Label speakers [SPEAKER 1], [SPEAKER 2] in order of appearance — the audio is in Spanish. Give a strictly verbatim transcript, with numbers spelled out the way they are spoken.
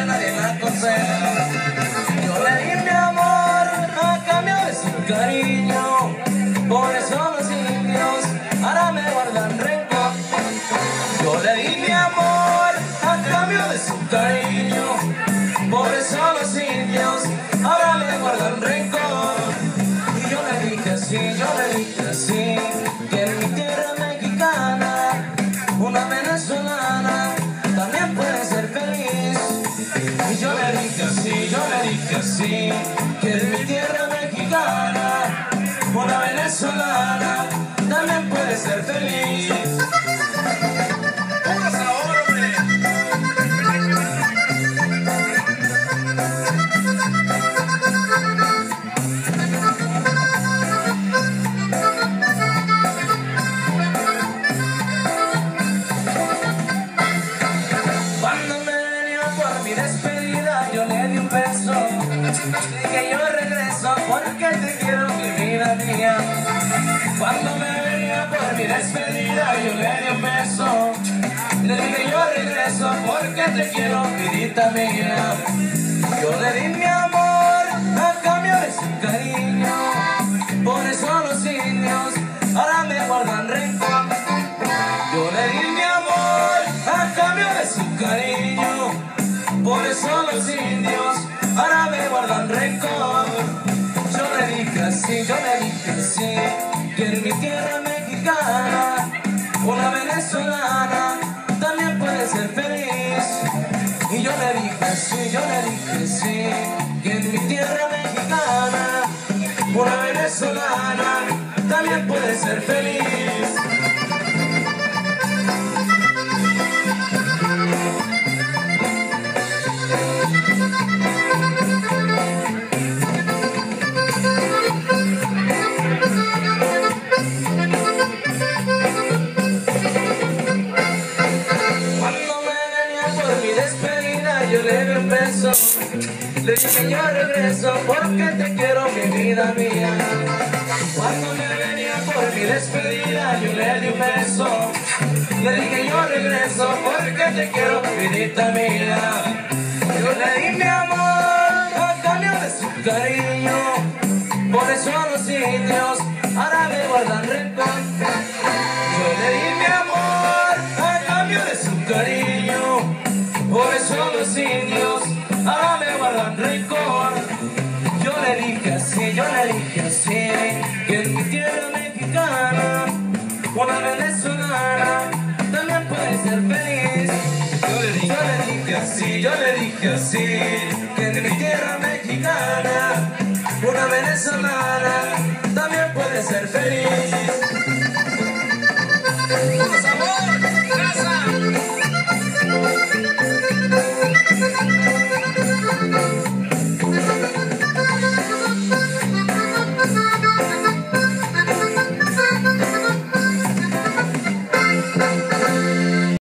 [SPEAKER 1] quiere nadie la aconseja. Yo le di mi amor a cambio de su cariño, por eso los indios ahora me guardan rencor. Yo le di mi amor a cambio de su cariño, por eso los indios ahora me guardan rencor. Y yo le dije así, yo le dije así, que en mi tierra mexicana una venezolana también puede ser feliz. Y yo le dije así, yo le dije así, que en mi tierra mexicana una venezolana también puede ser feliz.
[SPEAKER 2] ¡Puro sabor, hombre!
[SPEAKER 1] Cuando me venía por mi despedida, yo le di un beso. Dije yo regreso porque te quiero, mi vida mía. Cuando me venía por mi despedida, yo le di un beso. Le dije yo regreso porque te quiero, vidita mía. Yo le di mi amor a cambio de su cariño, por eso los indios ahora me guardan rencor. Yo le di mi amor a cambio de su cariño, por eso los indios ahora me guardan rencor. Yo le dije así, yo le dije así, que en mi tierra mexicana una venezolana también puede ser feliz. Y yo le dije así, yo le dije así, que en mi tierra mexicana una venezolana también puede ser feliz. Yo le di un beso, le dije yo regreso porque te quiero, mi vida mía. Cuando me venía por mi despedida, yo le di un beso, le dije yo regreso porque te quiero, vidita mía. Yo le di mi amor a cambio de su cariño, por eso los indios ahora me guardan rencor. Yo le di mi amor a cambio de su cariño, por eso los indios ahora me guardan rencor. Yo le dije así, yo le dije así, que en mi tierra mexicana una venezolana también puede ser feliz. Yo le dije, yo le dije así, yo le dije así, que en mi tierra mexicana una venezolana también puede ser feliz.